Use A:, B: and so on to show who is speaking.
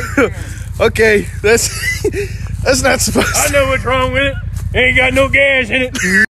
A: Okay, that's not supposed to.
B: I know what's wrong with it. Ain't got no gas in it.